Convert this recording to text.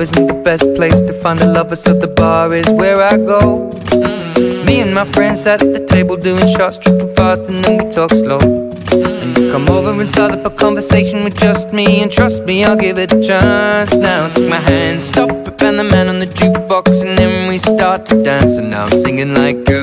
isn't the best place to find a lover, so the bar is where I go. Me and my friends at the table doing shots, tripping fast, and then we talk slow. And you come over and start up a conversation with just me, and trust me, I'll give it a chance. Now take my hand, stop it, and the man on the jukebox, and then we start to dance. And now I'm singing like, girl,